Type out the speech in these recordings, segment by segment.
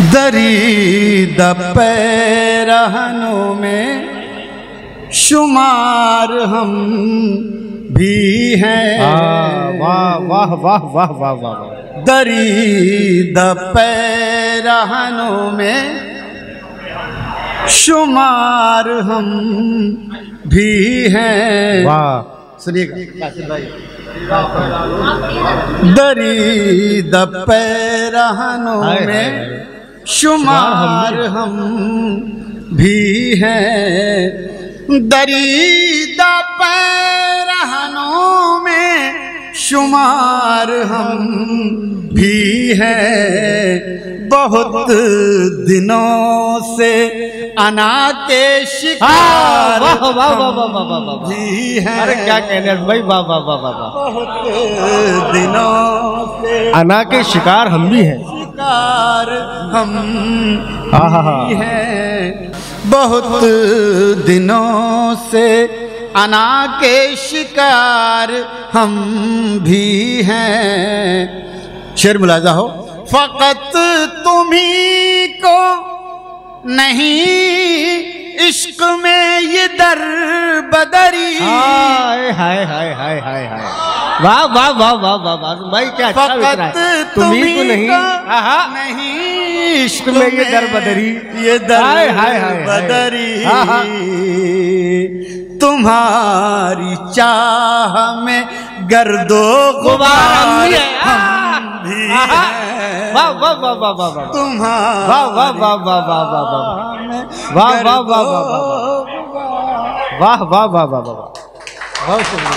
दरीद पैरहनों में शुमार हम भी हैं। वाह वाह वाह वाह वाह वाह। दरीद पैरहनों में शुमार हम भी हैं। वाह सुनिएगा भाई। दरीद पैरहनों में शुमार हम भी हैं। दरीद पैरहनों में शुमार हम भी हैं। बहुत दिनों से अना के शिकार भी हैं। अरे क्या कहने भाई, वाह वाह वाह वाह। बहुत दिनों से अना के शिकार हम भी हैं। शिकार हम भी हैं। बहुत दिनों से अना के शिकार हम भी हैं। शेर मुलाजा हो। फकत तुम्ही को नहीं इश्क में ये दर बदरी। हाय हाय हाय हाय हाय हाय। वाह वाह वाह वाह वाह वाह भाई, क्या अच्छा लग रहा है। तुम्ही को नहीं इश्क में ये दर बदरी, ये दर हाय हाय हाय बदरी। तुम्हारी चाह में गर्दो गुबार हम भी हैं। वाह वाह वाह वाह वाह वाह। तुम्हारी वाह वाह वाह वाह वाह वाह वाह वाह वाह वाह वाह वाह वाह वाह वाह वाह। बहुत शुक्रिया।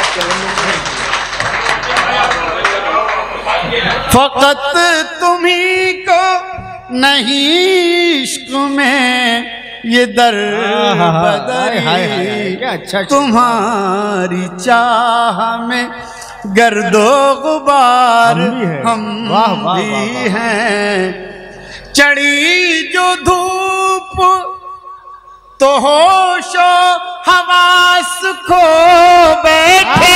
फकत तुम्ही को नहीं इश्क में ये दर बदरी। अच्छा। तुम्हारी चाह में गर्दो गुबार हम भी हैं। चढ़ी जो धूप तो होशो हवास खो बैठे।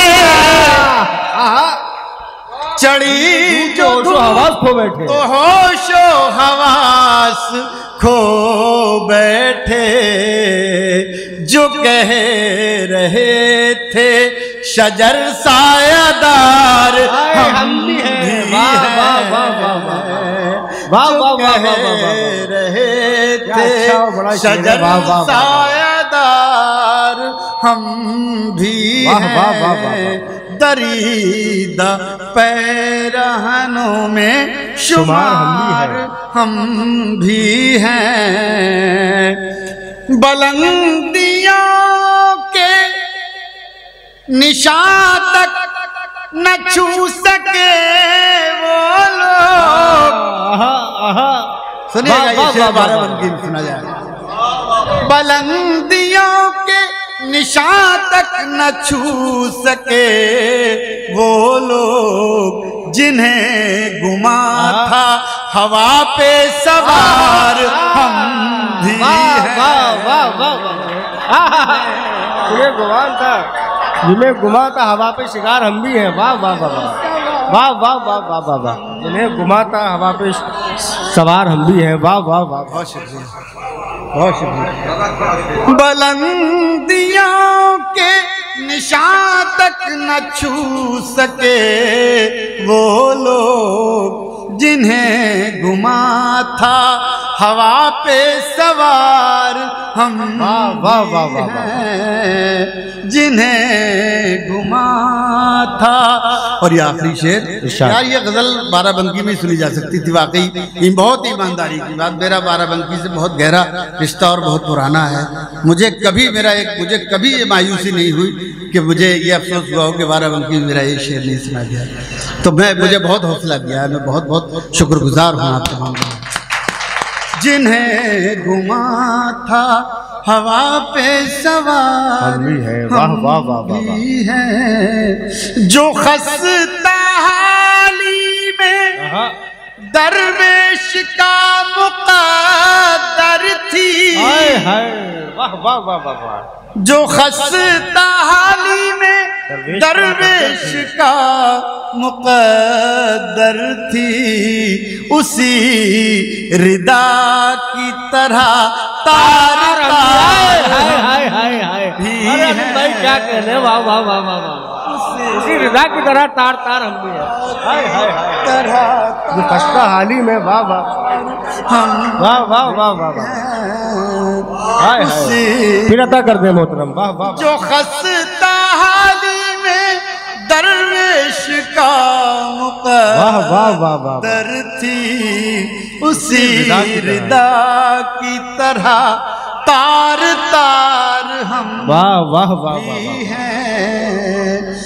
चढ़ी जो हवास खो बैठे तो होशो हवास खो बैठे। जो कह रहे थे शजर सायादार हम भी हैं। वाह वाह वाह वाह वाह वाह वाह रहे थे शजर सायादार हम भी हैं। दरीद पैरहनों में शुमार हम भी हैं। बुलंदियों के निशान तक न छू सके वो लोग। सुनिएगा, ये शेर बाराबंकी में सुना जाएगा। बुलंदियों के निशान तक न छू सके वो लोग जिन्हें गुमा था हवा पे सवार हम भी हैं। जिन्हें गुमान था, जिन्हें गुमा था हवा पे शिकार हम भी हैं। वाह वाह वाह वाह वाह वाह वाह वाह वाह वाह। जिन्हें गुमा था हवा पे सवार हम भी हैं। वाह वाह वाह। बहुत शुक्रिया, बहुत शुक्रिया। बुलंदियों के निशान तक न छू सके वो लोग जिन्हें गुमा था हवा पे सवार हम जिन्हें गुमा था। और ये आखिरी शेर यार, ये गजल बाराबंकी में सुनी जा सकती थी। वाकई ये बहुत ईमानदारी की बात। मेरा बाराबंकी से बहुत गहरा रिश्ता और बहुत पुराना है। मुझे कभी ये मायूसी नहीं हुई कि मुझे ये अफसोस हुआ हो कि बाराबंकी में मेरा ये शेर नहीं सुना गया। तो मुझे बहुत हौसला दिया है। मैं बहुत बहुत शुक्रगुजार हूँ आप तमाम। जिन्हें गुमा था हवा पे सवार हम भी हैं। जो खस्ता हाली में दरवेश का मुक़द्दर थी। वाह वाह वाह वाह। जो खस्ता हाली में दरवेश का मुक़द्दर थी उसी रिदा की तरह तार भाई क्या कहने, वाह वाह वाह वाह वाह, उसी रिदा की तरह तार तार हम भी हैं। हाय हाय हाय, जो खस्ता हाली में, वाह वाह वाह वाह वाह वाह वाह, हाय हाय, फिर अदा कर दे मोहतरम, वाह वाह। जो खस्ता हाली में दरवेश का वाह वाह वाह वाह, मुक़द्दर थी उसी रिदा की तरह तार तार हम वाह वाह वाह वाह हैं।